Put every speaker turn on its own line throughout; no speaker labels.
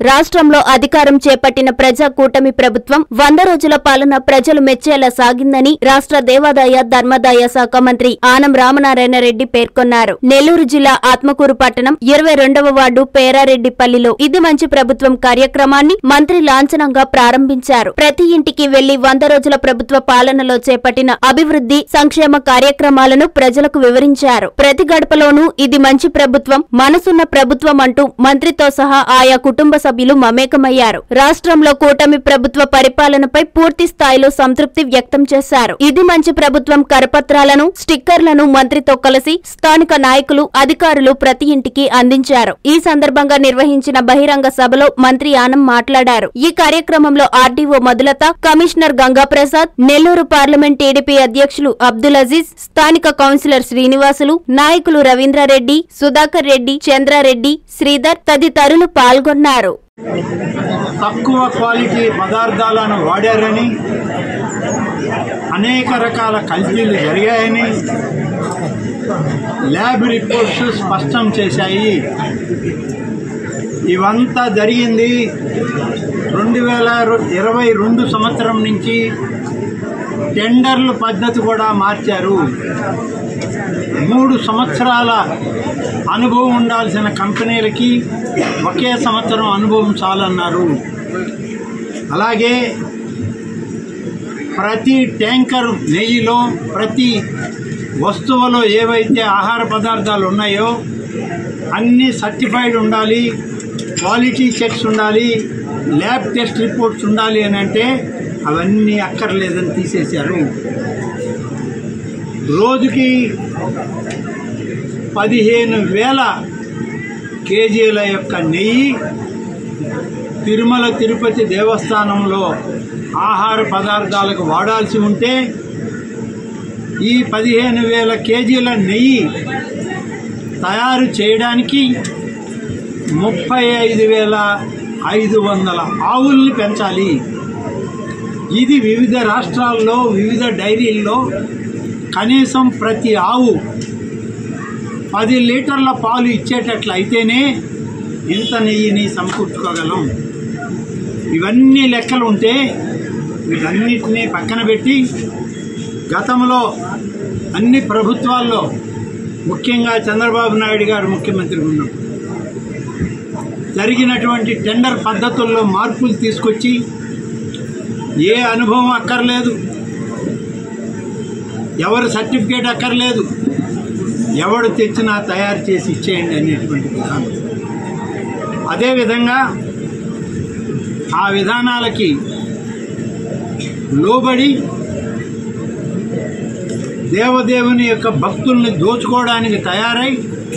రాష్ట్రంలో అధికారం చేపట్టిన ప్రజా కూటమి ప్రభుత్వం 100 రోజుల పాలన ప్రజలు మెచ్చేలా సాగిందని రాష్ట్ర దేవాదాయ ధర్మాదాయ శాఖ మంత్రి ఆనం రామనారాయణ రెడ్డి పేర్కొన్నారు. నెల్లూరు జిల్లా ఆత్మకూరు పట్టణం 22వ వార్డు పేరారెడ్డిపల్లిలో ఇది మంచి ప్రభుత్వం కార్యక్రమాన్ని మంత్రి లాంఛనంగా ప్రారంభించారు. ప్రతి ఇంటికి వెళ్లి 100 రోజుల ప్రభుత్వ పాలనలో చేపట్టిన అభివృద్ధి సంక్షేమ కార్యక్రమాలను ప్రజలకు వివరించారు. ప్రతి గడపలోనూ ఇది మంచి ప్రభుత్వం, మనసున్న ప్రభుత్వం అంటూ మంత్రితో సహా ఆయా కుటుంబ సభ్యులు మమేకమయ్యారు. రాష్ట్రంలో కూటమి ప్రభుత్వ పరిపాలనపై పూర్తి స్థాయిలో సంతృప్తి వ్యక్తం చేశారు. ఇది మంచి ప్రభుత్వం కరపత్రాలను, స్టిక్కర్లను మంత్రితో కలిసి స్థానిక నాయకులు, అధికారులు ప్రతి ఇంటికి అందించారు. ఈ సందర్భంగా నిర్వహించిన బహిరంగ సభలో మంత్రి ఆనం మాట్లాడారు. ఈ కార్యక్రమంలో RDO Madhulatha, commissioner Gangaprasad, Nellore parliament TDP అధ్యక్షులు అబ్దుల్ అజీజ్, స్థానిక కౌన్సిలర్ శ్రీనివాసులు, నాయకులు రవీంద్రారెడ్డి, సుధాకర్ రెడ్డి, చంద్రారెడ్డి, శ్రీధర్ తదితరులు పాల్గొన్నారు.
తక్కువ క్వాలిటీ పదార్థాలను వాడారని, అనేక రకాల కల్తీలు జరిగాయని ల్యాబ్ రిపోర్ట్స్ స్పష్టం చేశాయి. ఇవంతా జరిగింది 2022 సంవత్సరం నుంచి టెండర్ల పద్ధతి కూడా మార్చారు. 3 సంవత్సరాల అనుభవం ఉండాల్సిన కంపెనీలకి ఒకే సంవత్సరం అనుభవం చాలన్నారు. అలాగే ప్రతి ట్యాంకర్ నెయ్యిలో, ప్రతి వస్తువులో ఏవైతే ఆహార పదార్థాలు ఉన్నాయో అన్నీ సర్టిఫైడ్ ఉండాలి, క్వాలిటీ చెక్స్ ఉండాలి, ల్యాబ్ టెస్ట్ రిపోర్ట్స్ ఉండాలి అని అంటే అవన్నీ అక్కర్లేదని తీసేశారు. రోజుకి 15,000 కేజీల యొక్క నెయ్యి తిరుమల తిరుపతి దేవస్థానంలో ఆహార పదార్థాలకు వాడాల్సి ఉంటే ఈ 15,000 కేజీల నెయ్యి తయారు చేయడానికి 35,500 ఆవుల్ని పెంచాలి. ఇది వివిధ రాష్ట్రాల్లో వివిధ డైరీల్లో కనీసం ప్రతి ఆవు 10 లీటర్ల పాలు ఇచ్చేటట్లయితేనే ఇంత నెయ్యిని సమకూర్చుకోగలం. ఇవన్నీ లెక్కలు ఉంటే వీటన్నిటినీ పక్కన పెట్టి గతంలో అన్ని ప్రభుత్వాల్లో, ముఖ్యంగా చంద్రబాబు నాయుడు గారు ముఖ్యమంత్రి ఉన్నప్పుడు జరిగినటువంటి టెండర్ పద్ధతుల్లో మార్పులు తీసుకొచ్చి ఏ అనుభవం అక్కర్లేదు, ఎవరు సర్టిఫికేట్ అక్కర్లేదు, ఎవడు తెచ్చినా తయారు చేసి ఇచ్చేయండి అనేటువంటి విధానం. అదేవిధంగా ఆ విధానాలకి లోబడి దేవదేవుని యొక్క భక్తుల్ని దోచుకోవడానికి తయారై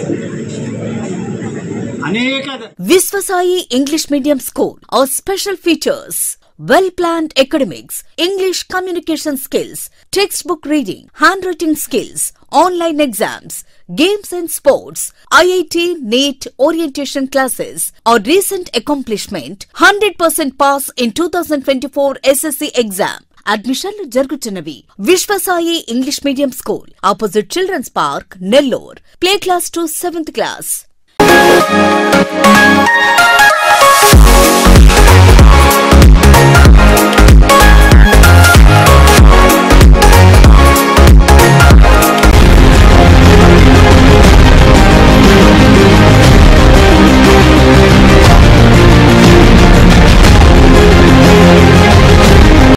అనేక
Viswasai English Medium School. Our special features: well-planned academics, English communication skills, textbook reading, handwriting skills, online exams, games and sports, IIT, NEET orientation classes. Our recent accomplishment: 100% pass in 2024 SSC exam. అడ్మిషన్లు జరుగుతున్నవి. Vishwasai English medium school, opposite children's park, Nellore. Play class to 7th class.